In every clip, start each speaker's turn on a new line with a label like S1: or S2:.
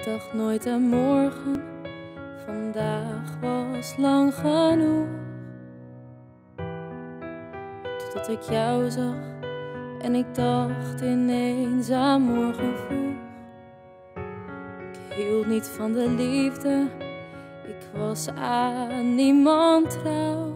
S1: dacht nooit aan morgen, vandaag was lang genoeg. Totdat ik jou zag en ik dacht ineens aan morgen vroeg. Ik hield niet van de liefde, ik was aan niemand trouw.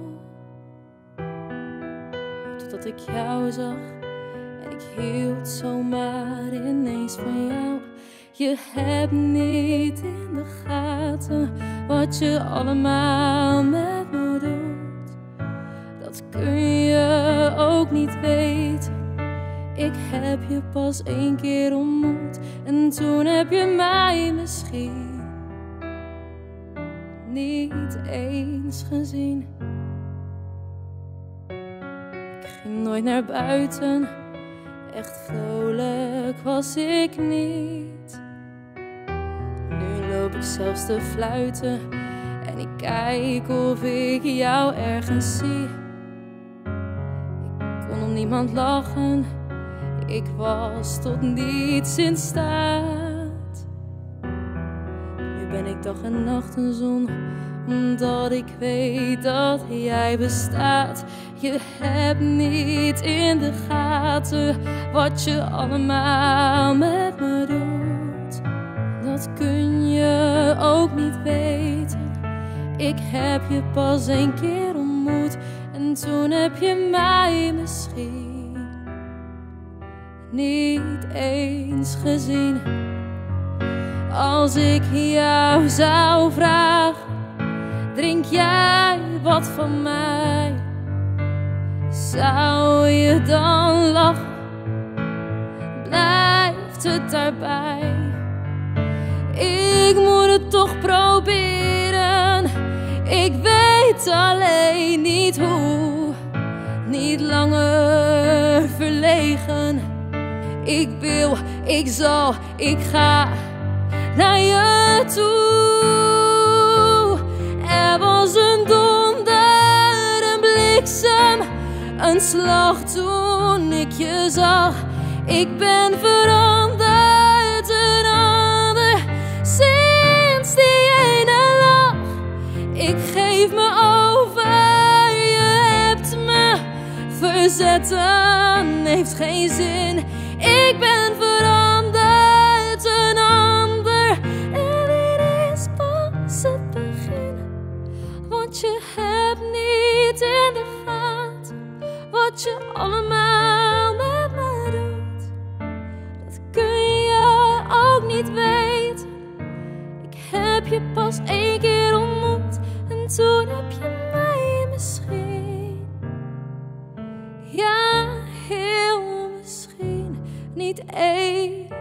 S1: Totdat ik jou zag en ik hield zomaar ineens van jou. Je hebt niet in de gaten wat je allemaal met me doet. Dat kun je ook niet weten. Ik heb je pas 1 keer ontmoet en toen heb je mij misschien niet eens gezien. Ik ging nooit naar buiten, echt vrolijk was ik niet. Nu loop ik zelfs te fluiten en ik kijk of ik jou ergens zie. Ik kon om niemand lachen, ik was tot niets in staat. Nu ben ik dag en nacht een zon, omdat ik weet dat jij bestaat. Je hebt niet in de gaten wat je allemaal met me doet. Dat kun je ook niet weten. Ik heb je pas 1 keer ontmoet en toen heb je mij misschien niet eens gezien. Als ik jou zou vragen, drink jij wat van mij? Zou je dan lachen? Blijft het daarbij? Ik moet het toch proberen. Ik weet alleen niet hoe. Niet langer verlegen. Ik wil, ik zal, ik ga naar je toe. Er was een donder, een bliksem, een slag toen ik je zag. Ik ben veranderd, een ander sinds die ene lach. Ik geef me over, je hebt me verzetten, heeft geen zin. Ik ben veranderd, een ander en dit is pas het begin. Want je hebt niet in de gaten wat je allemaal met me doet. Dat kun je ook niet weten. Ik heb je pas 1 keer ontmoet en toen heb je mij misschien, ja heel misschien, niet eens